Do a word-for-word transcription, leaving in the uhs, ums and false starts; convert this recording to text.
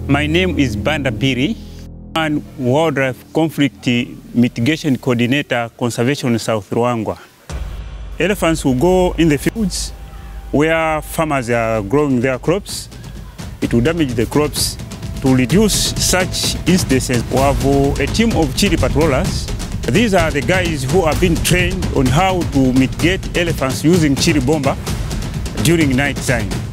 My name is Banda Biri, and Wildlife Conflict Mitigation Coordinator, Conservation South Ruangwa. Elephants will go in the fields where farmers are growing their crops. It will damage the crops. To reduce such instances, we have a team of chili patrollers. These are the guys who have been trained on how to mitigate elephants using chili bomber during night time.